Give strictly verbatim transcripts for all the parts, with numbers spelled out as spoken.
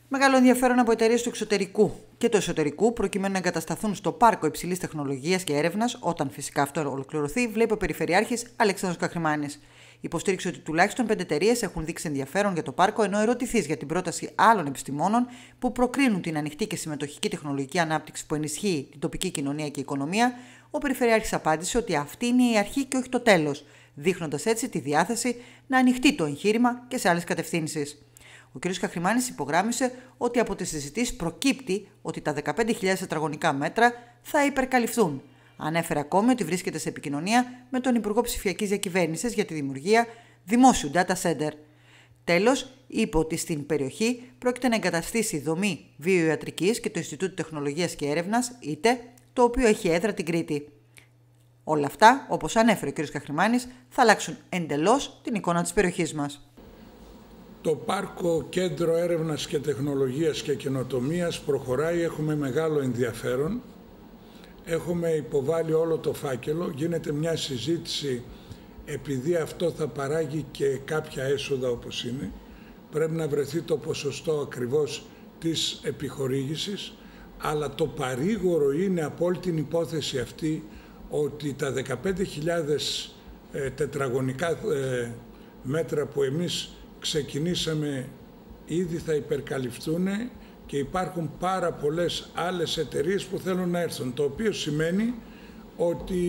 Μεγάλο ενδιαφέρον από εταιρείες του εξωτερικού και του εσωτερικού, προκειμένου να εγκατασταθούν στο πάρκο υψηλής τεχνολογίας και έρευνας, όταν φυσικά αυτό ολοκληρωθεί, βλέπει ο Περιφερειάρχης Αλέξανδρος Καχρημάνης. Υποστήριξε ότι τουλάχιστον πέντε εταιρείες έχουν δείξει ενδιαφέρον για το πάρκο, ενώ ερωτηθείς για την πρόταση άλλων επιστημόνων που προκρίνουν την ανοιχτή και συμμετοχική τεχνολογική ανάπτυξη που ενισχύει την τοπική κοινωνία και οικονομία, ο Περιφερειάρχης απάντησε ότι αυτή είναι η αρχή και όχι το τέλος, δείχνοντας έτσι τη διάθεση να ανοιχτεί το εγχείρημα και σε άλλες κατευθύνσεις. Ο κ. Καχρημάνης υπογράμμισε ότι από τις συζητήσεις προκύπτει ότι τα δεκαπέντε χιλιάδες τετραγωνικά μέτρα θα υπερκαλυφθούν. Ανέφερε ακόμη ότι βρίσκεται σε επικοινωνία με τον Υπουργό Ψηφιακής Διακυβέρνησης για τη δημιουργία δημόσιου data center. Τέλος, είπε ότι στην περιοχή πρόκειται να εγκαταστήσει δομή βιοιατρικής και το Ινστιτούτο Τεχνολογίας και Έρευνας, ΙΤΕ, το οποίο έχει έδρα την Κρήτη. Όλα αυτά, όπως ανέφερε ο κ. Καχρημάνης, θα αλλάξουν εντελώς την εικόνα της περιοχής μας. Το Πάρκο Κέντρο Έρευνας και Τεχνολογίας και Καινοτομίας προχωράει, έχουμε μεγάλο ενδιαφέρον. Έχουμε υποβάλει όλο το φάκελο, γίνεται μια συζήτηση επειδή αυτό θα παράγει και κάποια έσοδα όπως είναι. Πρέπει να βρεθεί το ποσοστό ακριβώς της επιχορήγησης, αλλά το παρήγορο είναι από όλη την υπόθεση αυτή ότι τα δεκαπέντε χιλιάδες ε, τετραγωνικά ε, μέτρα που εμείς ξεκινήσαμε ήδη θα υπερκαλυφθούν και υπάρχουν πάρα πολλές άλλες εταιρείες που θέλουν να έρθουν, το οποίο σημαίνει ότι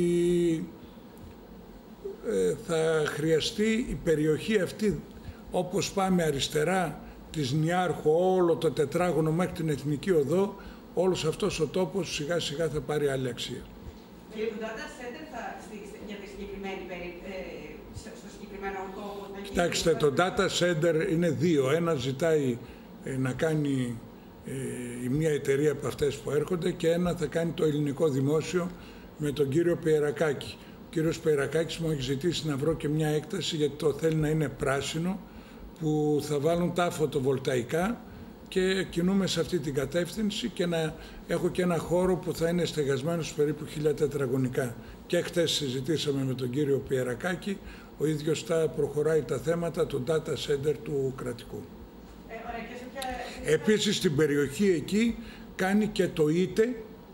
ε, θα χρειαστεί η περιοχή αυτή, όπως πάμε αριστερά της Νιάρχου, όλο το τετράγωνο μέχρι την Εθνική Οδό, όλος αυτός ο τόπος σιγά σιγά θα πάρει άλλη αξία. Και το data center θα στήριξετε για τη συγκεκριμένη περίπτωση, στο συγκεκριμένο τόπο? Κοιτάξτε, το data center είναι δύο. Ένα ζητάει ε, να κάνει ε, η μία εταιρεία από αυτές που έρχονται και ένα θα κάνει το ελληνικό δημόσιο με τον κύριο Πιερακάκη. Ο κύριος Πιερακάκης μου έχει ζητήσει να βρω και μια έκταση γιατί το θέλει να είναι πράσινο, που θα βάλουν τα φωτοβολταϊκά και κινούμε σε αυτή την κατεύθυνση και να έχω και ένα χώρο που θα είναι στεγασμένος περίπου χίλια τετραγωνικά. Και χτες συζητήσαμε με τον κύριο Πιερακάκη, ο ίδιος θα προχωράει τα θέματα του data center του κρατικού. Ε, ωραία, και σε ποια... Επίσης στην περιοχή εκεί κάνει και το ΙΤΕ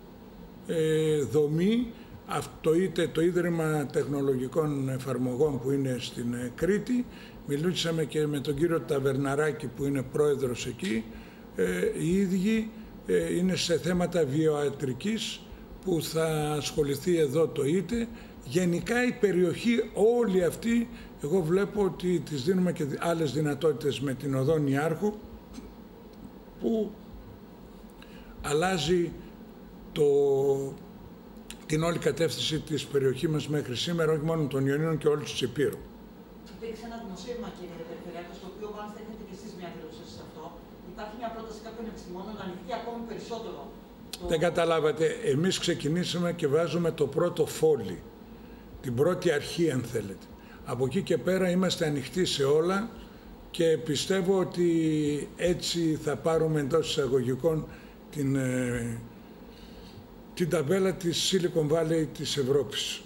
ε, δομή, το ΙΤΕ, το Ίδρυμα Τεχνολογικών Εφαρμογών που είναι στην ε, Κρήτη. Μιλούσαμε και με τον κύριο Ταβερναράκη που είναι πρόεδρος εκεί. Ε, οι ίδιοι ε, είναι σε θέματα βιοιατρικής που θα ασχοληθεί εδώ το ΙΤΕ. Γενικά η περιοχή όλη αυτή, εγώ βλέπω ότι της δίνουμε και άλλες δυνατότητες με την οδό Νιάρχου που αλλάζει το, την όλη κατεύθυνση της περιοχής μας μέχρι σήμερα, όχι μόνο των Ιωνίων και όλου της Υπήρου. Υπήρξε ένα δημοσίευμα, κύριε Περιφερειάρχη, στο οποίο μάλιστα έχετε και εσείς μια δήλωση σε αυτό. Υπάρχει μια πρόταση κάποιων επιστημόνων να ανοιχτεί ακόμη περισσότερο. Το... Δεν καταλάβατε, εμείς ξεκινήσαμε και βάζουμε το πρώτο φόλι, την πρώτη αρχή αν θέλετε. Από εκεί και πέρα είμαστε ανοιχτοί σε όλα και πιστεύω ότι έτσι θα πάρουμε εντός εισαγωγικών την, την ταμπέλα της Silicon Valley της Ευρώπης.